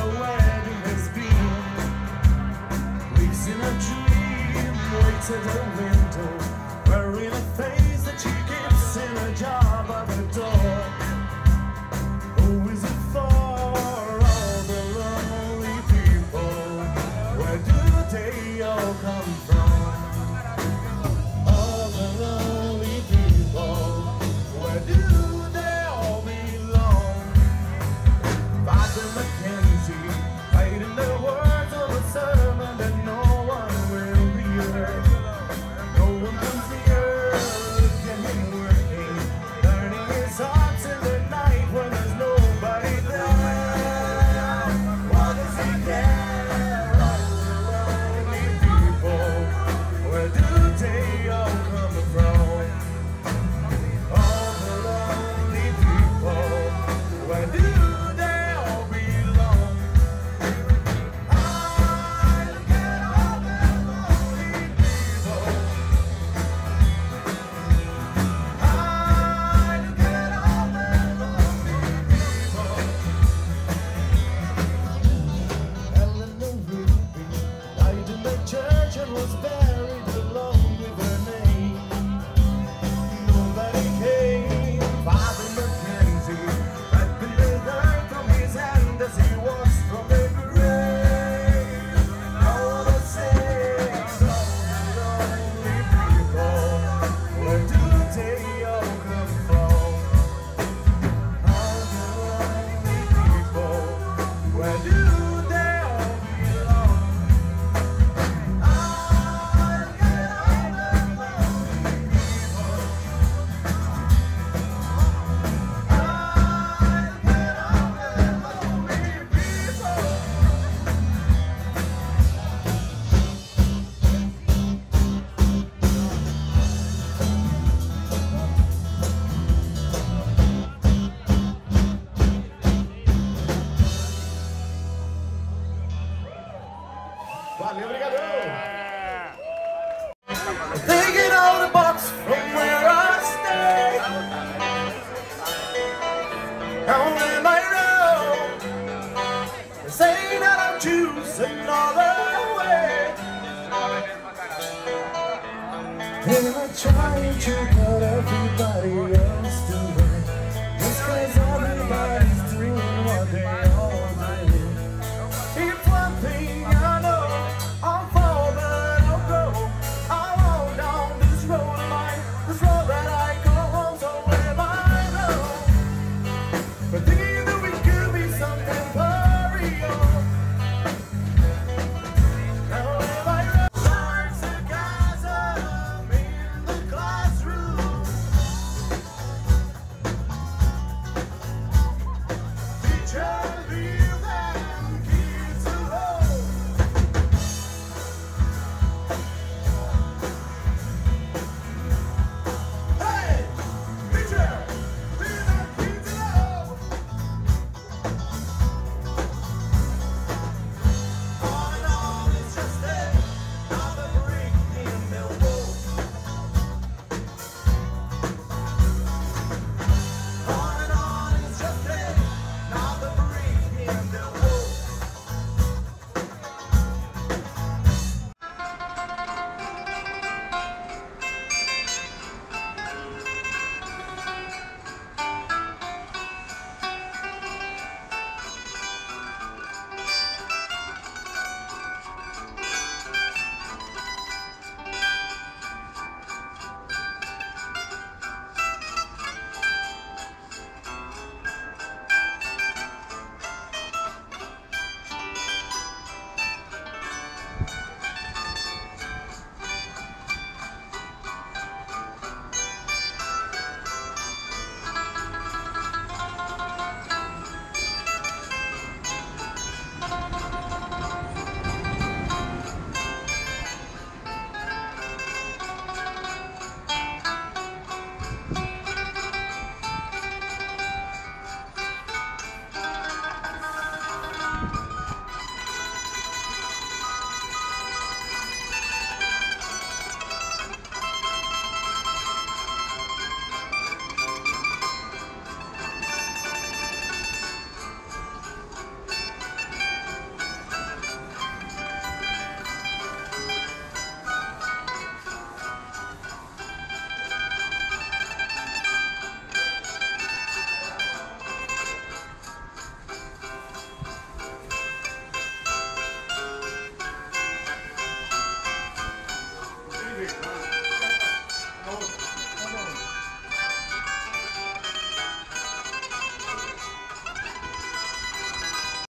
wedding has been. Weeks in a dream, waits at her window, wearing a face that she keeps in a jar by the door. Who is it for? All the lonely people. Where do they all come from? All the lonely people. Where do they all belong? Father Mackenzie, hiding the words of a sermon that no one will hear. No one comes near, look at him working, learning his hearts in the night when there's nobody there. What does he care? All the lonely people, where do they all come from? All the lonely people, where do they all belong? I look at all the lonely people. I look at all the lonely people. Eleanor Ruby died in the church and was buried along with her name. Nobody came. Father Mackenzie wiping the dirt from his hand as he walks from the grave. I wanna say, all the lonely people, where do they all come from? All the lonely people, where do they all belong? I look at all the lonely people. Valeu, obrigado! Thinking out the box from where I stay. Down in my road, they say that I'm choosing another way. And I try to cut everybody else doing, just 'cause everybody's doing what they all do. If one thing I know, I'll fall but I'll go. I'll walk down this road of mine, this road that I call home. So am I wrong for thinking that we could be something for real? Now am I wrong? Sarcasm in the classroom. Every time.